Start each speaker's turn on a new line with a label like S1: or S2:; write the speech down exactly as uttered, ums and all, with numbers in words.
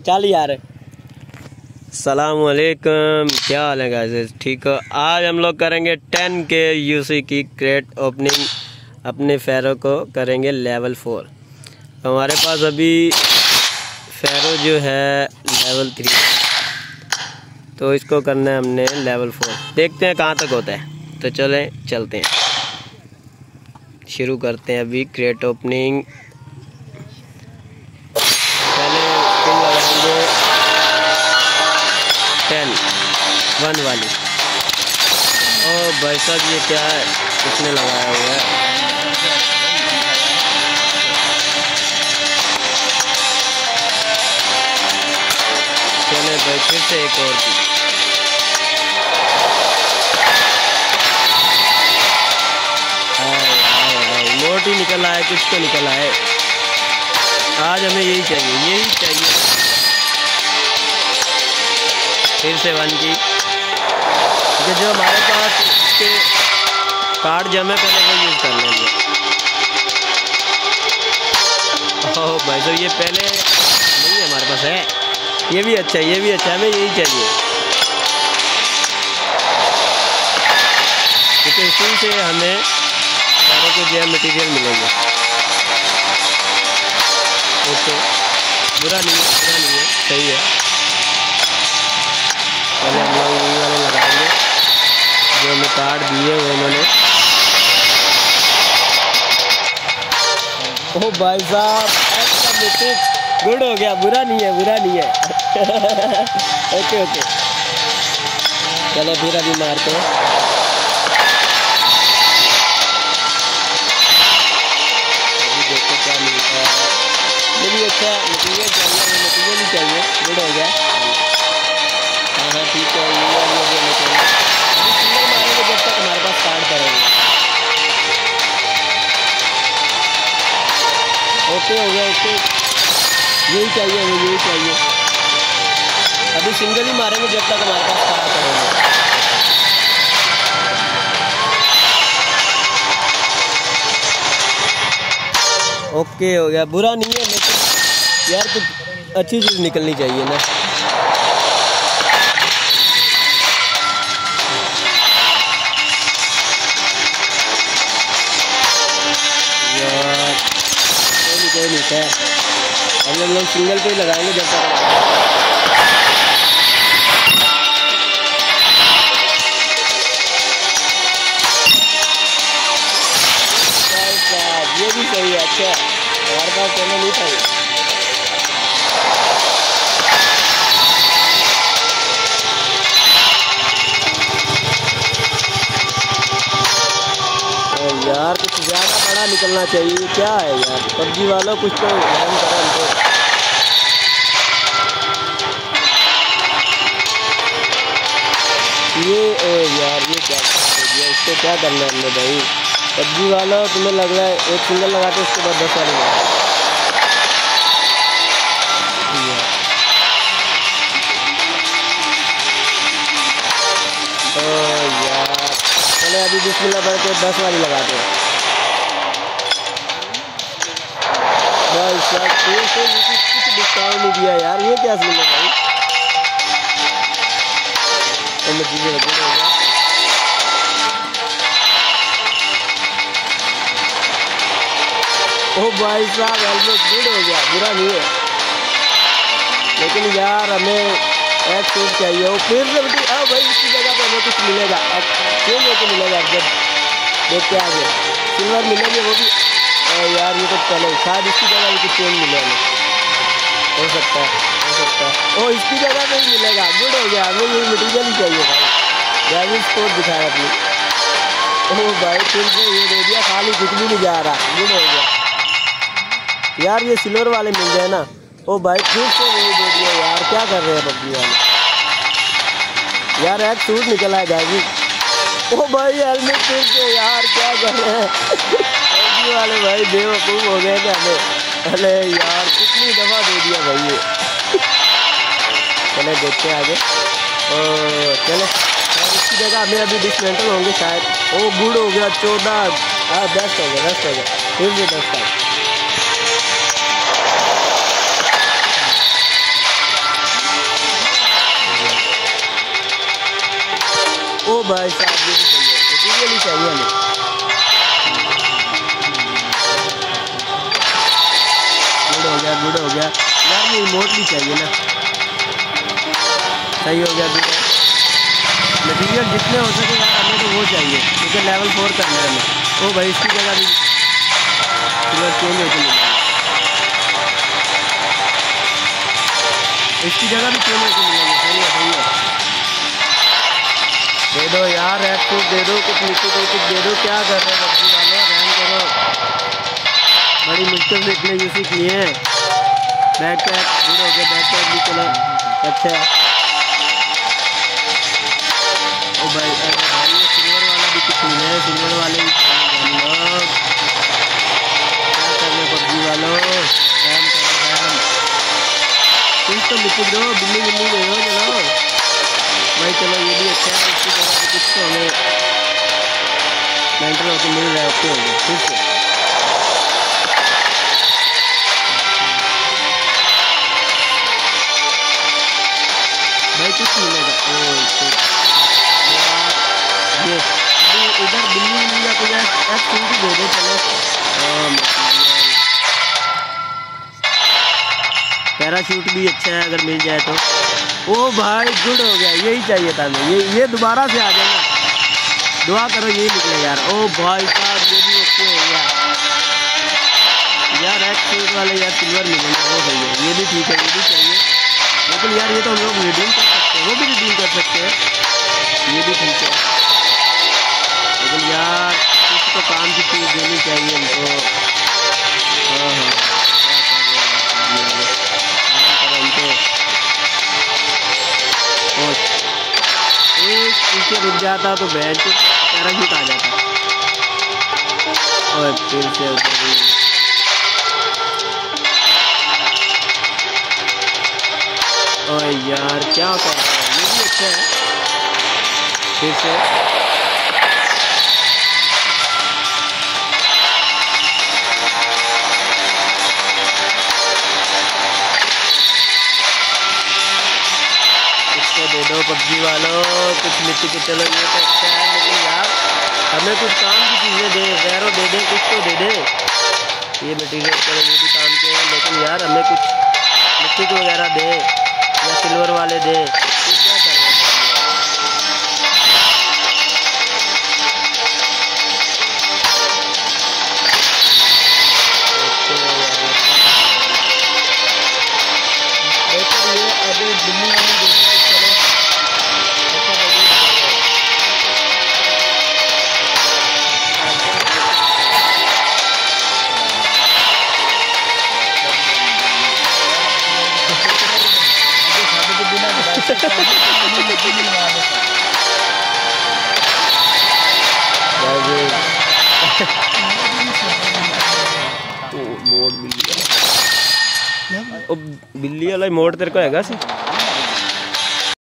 S1: चल यार। सलामुअलैकुम, क्या हाल है गाइस? ठीक हो? आज हम लोग करेंगे टेन के यूसी की क्रेट ओपनिंग। अपने फेरो को करेंगे लेवल फोर। हमारे पास अभी फेरो जो है लेवल थ्री, तो इसको करना है हमने लेवल फोर। देखते हैं कहाँ तक होता है, तो चलें चलते हैं, शुरू करते हैं अभी क्रेट ओपनिंग। पहले स्पिन लगाएंगे टेन वन वाली। ओ भाई साहब, ये क्या है इसने लगाया हुआ है? चले भाई फिर से एक और की। मोटी निकल आया, कुछ तो निकल आए। आज हमें यही चाहिए, यही चाहिए। फिर से वन की, क्योंकि जो हमारे पास इसके कार्ड जमे पहले वो यूज़ कर लेंगे। ओह भाई साहब, ये पहले नहीं हमारे पास है। ये भी अच्छा है, ये भी अच्छा है, हमें यही चाहिए, क्योंकि इसी से हमें सारे को जो मटेरियल मिलेंगे। ओके, बुरा नहीं है, बुरा नहीं है, सही है। पहले हम लोग यही वाले लगाएंगे जो हमें कार्ड दिए वो उन्होंने। ओह भाई साहब, गुड हो गया, बुरा नहीं है, बुरा नहीं है। ओके ओके, चलो फिर अभी मारते हैं। क्या मिलता है? ये भी अच्छा मटीरियल चाहिए, हमें मटीरियल ही चाहिए। गुड हो गया। हाँ हाँ ठीक है, ये ये ये चाहिए। अभी सिंगल मारेंगे जब तक हमारे पास कार्ड करेंगे। ओके हो गया, ओके, यही चाहिए, हमें यही चाहिए। अभी सिंगल ही मारेंगे जब तक हमारे पास कार्ड करेंगे। ओके हो गया, बुरा नहीं है, लेकिन यार कुछ अच्छी चीज़ निकलनी चाहिए ना। यार कोई नहीं, कोई नहीं है। अभी हम लोग सिंगल पे ही लगाएंगे जब तक। ये भी सही है, अच्छा हमारे पास पहले नहीं था। यार कुछ ज़्यादा बड़ा निकलना चाहिए, क्या है यार? पबजी वालों कुछ तो ध्यान करो हमको। ये ओ यार, ये क्या दिया? इसको क्या करना है हमने भाई? पबजी वालों, तुम्हें लग रहा है एक सिंगल लगाते उसके बाद दस वाले लगा। ओ यार, चले अभी बिस्मिल्लाह पढ़ के दस वाली लगाते हैं। बस यार, कुछ डिस्काउंट नहीं दिया यार, ये क्या सीन है भाई? तो मैं चीज़ें रखूँ हो गया। ओ भाई साहब, हेलमेट गुड हो गया, बुरा नहीं है, लेकिन यार हमें एक सूट चाहिए। वो फिर से बेटी, अब भाई इसकी जगह पे हमें कुछ मिलेगा, अब चेंज होकर मिलेगा। जब देखते आगे सिल्वर मिलेंगे वो भी। यार ये तो चले, शायद इसकी जगह भी कुछ चेंज मिलेगा, हो सकता है, हो सकता है। ओ इसकी जगह पे ही मिलेगा, गुड हो गया, हमें ये मटीरियल ही चाहिए भाई। ड्राइविंग स्पोर्ट दिखाया अपनी। ओ भाई फिर से ये दे दिया, खाली कुछ भी नहीं जा रहा, गुड हो गया यार। ये सिल्वर वाले मिल जाए ना। ओ भाई फिर से वही दे दिया यार, क्या कर रहे हैं पबजी वाले यार? एक सूट निकला है गाइस। ओ भाई हेलमेट फिर से यार, क्या कर रहे हैं? पबजी वाले भाई बेवकूफ़ हो गए क्या हमें? अरे यार कितनी दफ़ा दे दिया भाई ये। चले देखते हैं आगे। ओ चले, और इसकी जगह हमें अभी डिसमेंटल होंगे शायद। ओ गुड हो गया, चौदह, हाँ दस हो गया, दस हो गया, फिर से दस का। भाई साहब ये भी चाहिए, मटीरियल ही चाहिए हमें। गुड हो गया, गुड हो गया यार, ये इमोट भी चाहिए ना। सही हो गया, गुड है। मटीरियल जितने हो सके यार हमें तो वो चाहिए, क्योंकि लेवल फोर करना है हमें। ओ भाई इसकी जगह भी चेंज होती है, इसकी जगह भी चेंज होती मिलेगी। सही है, सही है। दे दो यार, रेड सूट दे दो, कुछ नीचे दो, कुछ दे दो। क्या कर रहे हो पबजी वालों, रहम करो। बड़ी मुश्किल से इतने यूसी किए हैं। बैक पैक गुड हो गया, बैक पैक भी चलो अच्छा है। ओ भाई, अरे भाई ये सिल्वर वाला भी कुछ मिले है, सिल्वर वाले भी लोग क्या कर रहे पबजी वालों, रहम करो रहम। कुछ तो लिखी दो, बिल्ली बिल्ली दे दो चलो भाई। चलो ये भी अच्छा है, इसकी जगह पे कुछ तो हमें मेंटल होकर मिल रहा है। ओके हो गया ठीक है भाई, कुछ मिलेगा। ओ ये इधर बिल्ली बिल्ली या कुछ ऐसा दे दो चलो। पैराशूट भी अच्छा है अगर मिल जाए तो। ओ भाई गुड हो गया, यही चाहिए था हमें। ये ये दोबारा से आ जाएगा, दुआ करो यही निकले यार। ओ भाई साहब ये भी ओके हो गया यार। रेड सूट वाले यार सिल्वर मिलेंगे, वो सही है, ये भी ठीक है, ये भी चाहिए। लेकिन यार ये तो हम लोग रिडीम कर सकते हैं, वो भी रिडीम कर सकते हैं, ये भी ठीक है। लेकिन यार कुछ तो काम की चीज़ देनी चाहिए हमको। हाँ हाँ एक पीछे रुक जाता तो बैठ के पैराशूट आ जाता। और फिर से ओए यार क्या कर रहा है, ये भी अच्छा है। फिर से दे दो पबजी वालों कुछ मिट्टी के। चलो ये तो अच्छा है, लेकिन यार हमें कुछ काम की चीज़ें दे, गैरो दे दे, कुछ तो दे दे। ये मटीरियल चलो ये भी काम के हैं, लेकिन यार हमें कुछ मिट्टी के वगैरह दे या सिल्वर वाले दे। क्या कर रहे हैं ये अभी बिल्ली मोड़ बिल्ली बिल्ली वाला मोड़ तेरे को हैगा सी।